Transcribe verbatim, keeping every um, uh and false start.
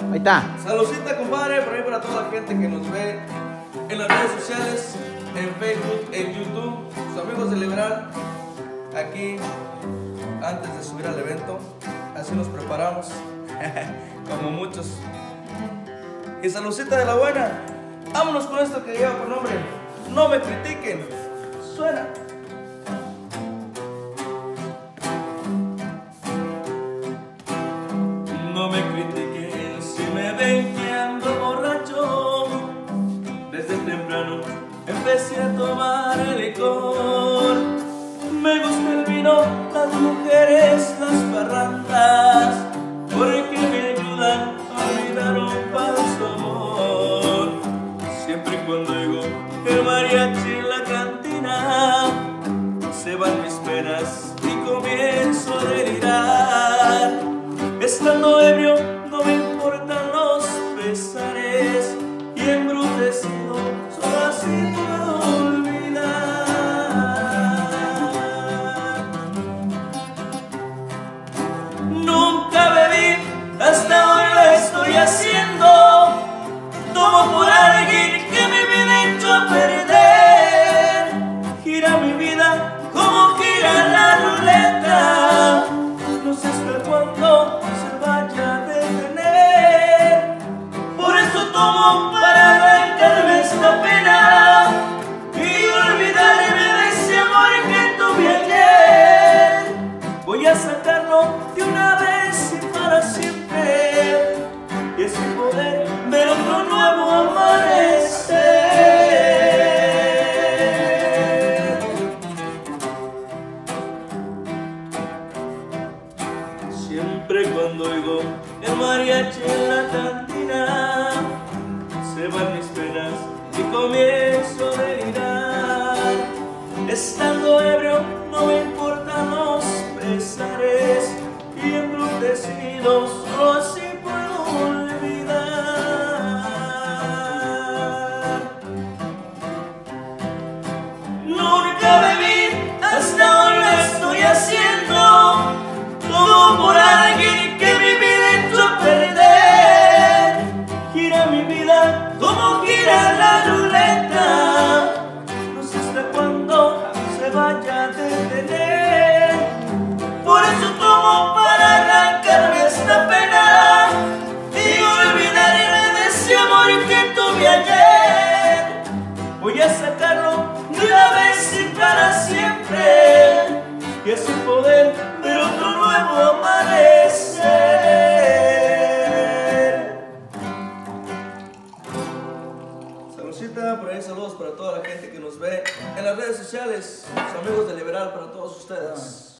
Ahí está. Saludcita, compadre, por ahí para toda la gente que nos ve en las redes sociales, en Facebook, en YouTube. Sus amigos de Liberal, aquí, antes de subir al evento, así nos preparamos, como muchos. Y saludcita de la buena. Vámonos con esto que lleva por nombre No me critiquen. Suena. No me critiquen si me ven que ando borracho. Desde temprano empecé a tomar el licor. Me gusta el vino, las mujeres, las parrandas, porque me ayudan a olvidar un falso amor. Siempre y cuando oigo el mariachi en la cantina, se van mis penas y comienzo a delirar. Estando ebrio no me importan los pesares, y embrutecido solo así puedo olvidar. Nunca bebí, hasta hoy lo estoy haciendo. Tomo por alguien que me viene hecho a perder. Gira mi vida como gira la ruleta, no sé hasta cuándo se vaya a detener. Por eso tomo para arrancarme esta pena y olvidarme de ese amor que tuve ayer. Voy a sacarlo de una vez y para siempre, y así poder ver otro nuevo amanecer. Siempre cuando oigo el mariachi en la cantina, se van mis penas y comienzo a delirar. Estando ebrio no me importan los pesares, y embrutecido solo así puedo olvidar. Nunca bebí, hasta hoy lo estoy haciendo. Todo por alguien que mi vida echó a perder. Gira mi vida como gira la ruleta, no sé hasta cuándo se vaya a detener. Por eso tomo para arrancarme esta pena y olvidarme de ese amor que tuve ayer. Voy a sacarlo de una vez y para siempre, y así poder ver otro nuevo amanecer. Saludcita, por ahí saludos para toda la gente que nos ve en las redes sociales, los amigos de Liberal, para todos ustedes.